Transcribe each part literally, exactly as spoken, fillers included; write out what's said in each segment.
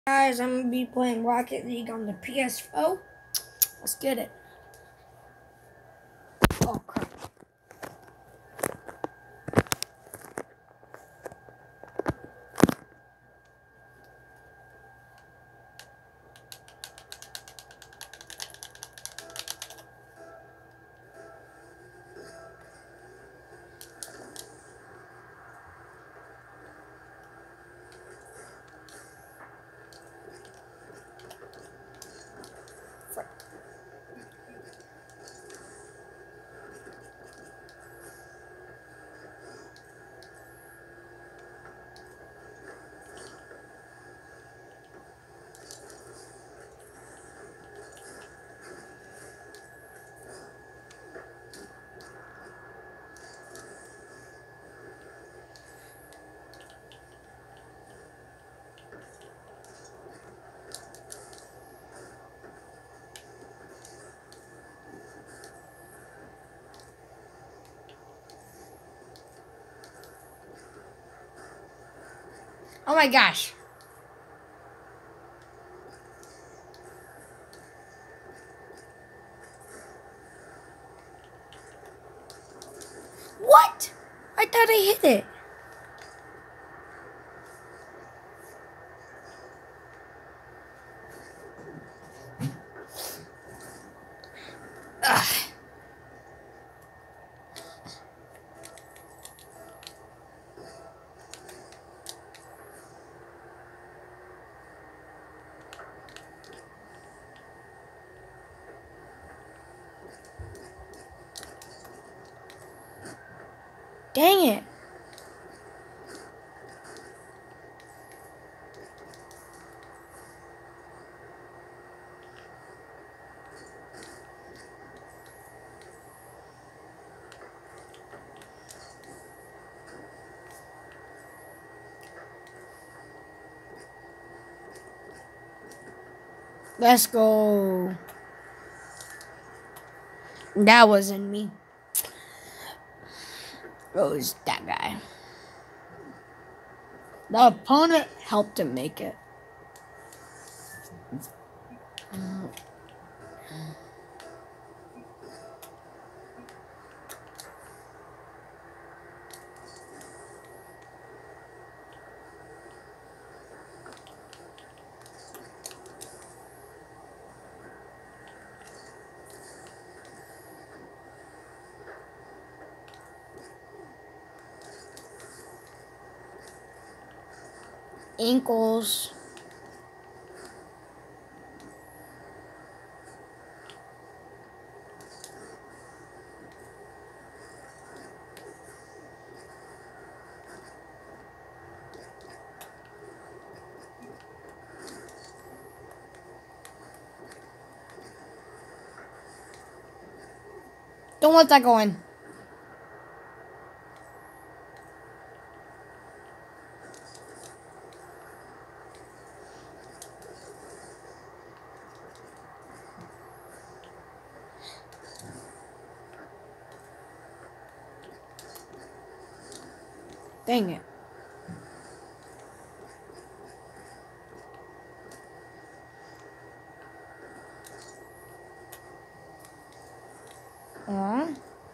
Guys, I'm gonna be playing Rocket League on the P S four. Let's get it. Oh crap. Frick. Oh my gosh. What? I thought I hit it. Ugh. Dang it. Let's go. That wasn't me. It was that guy. The opponent helped him make it. Ankles. Don't let that go in. Dang it. Aw.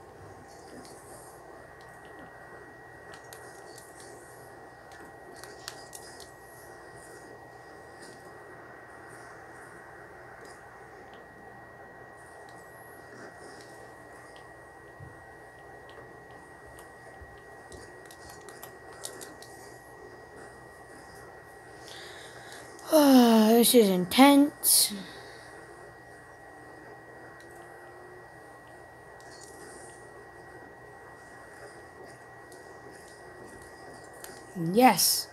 This is intense. Yes.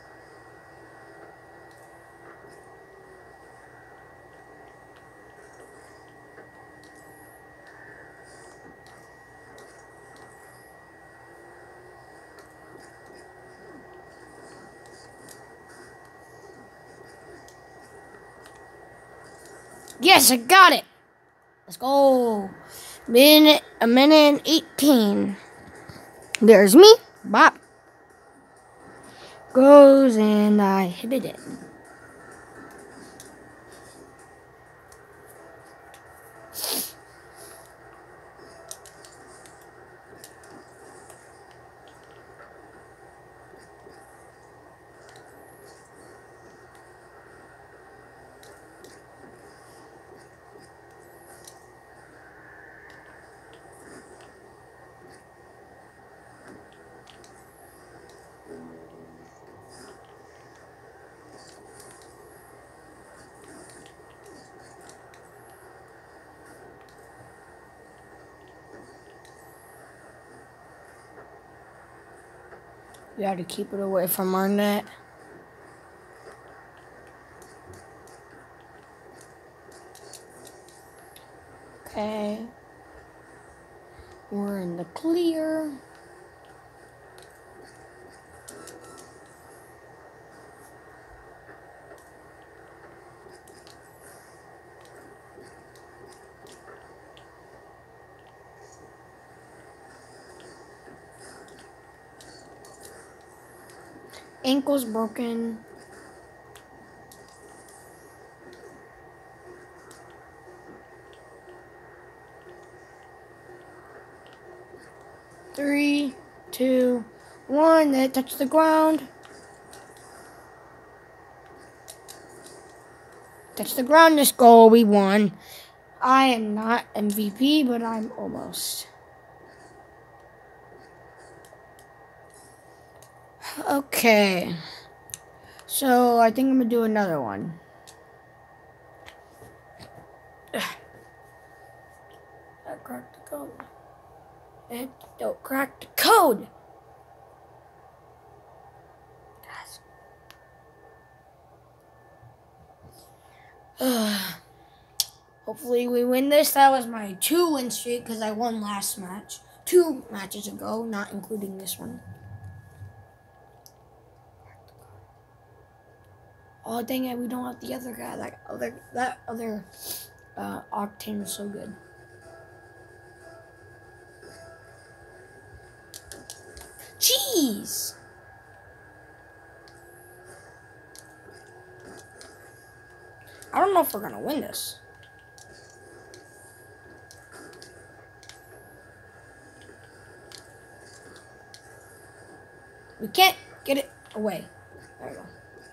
Yes, I got it. Let's go. Minute, a minute and eighteen. There's me. Bop. Goes and I hit it. You have to keep it away from our net. Okay. We're in the clear. Ankle's broken. Three, two, one. They touch the ground. Touch the ground. Let's go. We won. I am not M V P, but I'm almost. Okay. So I think I'm gonna do another one. I cracked the code. And don't crack the code. Uh, hopefully we win this. That was my two win streak because I won last match. Two matches ago, not including this one. Oh dang it, we don't have the other guy. That other that other uh, Octane was so good. Jeez! I don't know if we're gonna win this. We can't get it away. There we go.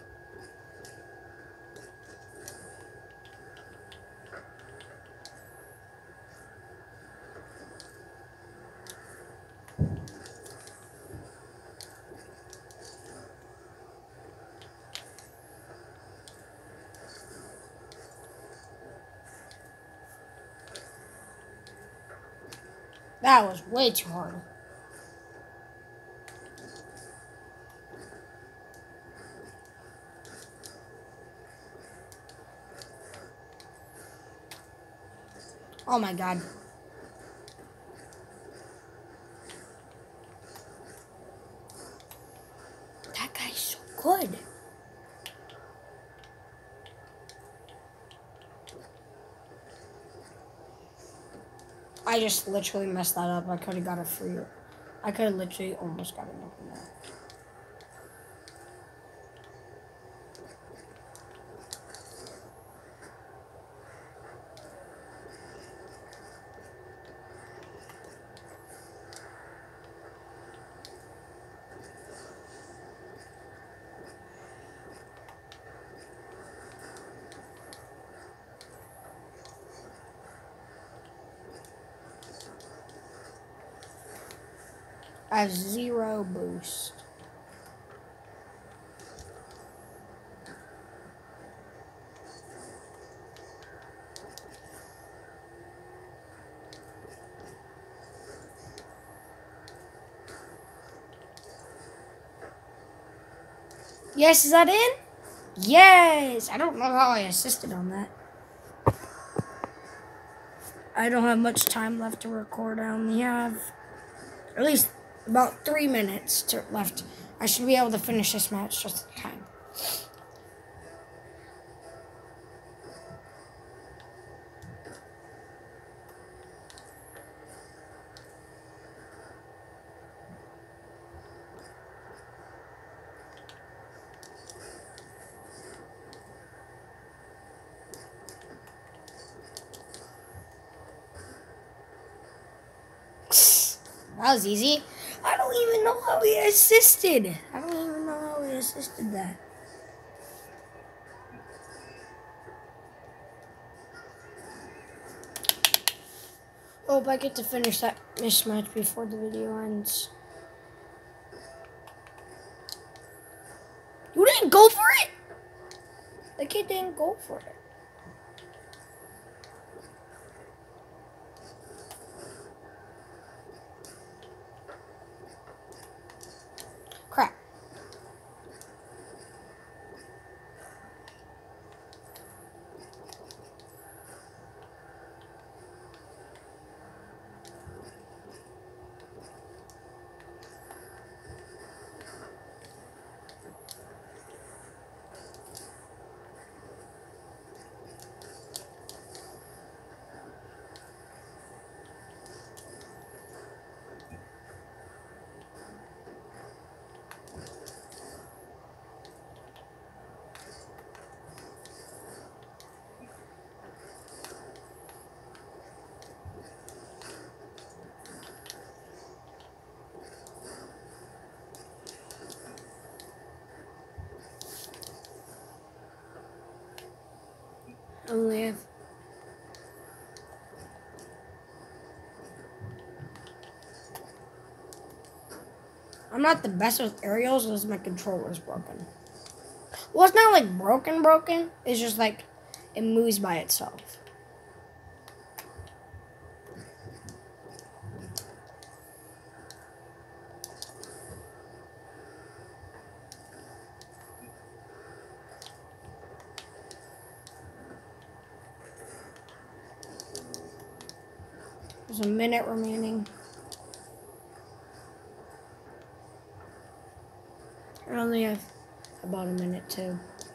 That was way too hard. Oh my god. That guy's so good. I just literally messed that up. I could have got a free. I could have literally almost got enough from that. I have zero boost. Yes, is that in? Yes! I don't know how I assisted on that. I don't have much time left to record. I only have at least about three minutes to left. I should be able to finish this match just in time. That was easy. I don't even know how he assisted. I don't even know how he assisted that. Hope I get to finish that mismatch before the video ends. You didn't go for it? The kid didn't go for it. Crap. only have... I'm not the best with aerials because my controller's broken. Well, it's not like broken broken. It's just like it moves by itself. There's a minute remaining. I only have about a minute too.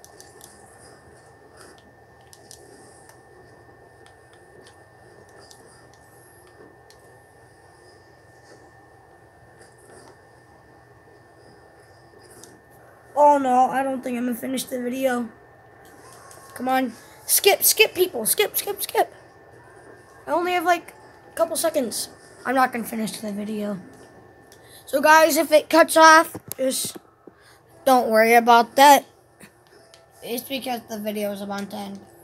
Oh no, I don't think I'm gonna finish the video. Come on. Skip, skip people. Skip, skip, skip. I only have like a couple seconds. I'm not gonna finish the video. So guys, if it cuts off, just don't worry about that. It's because the video is about to end.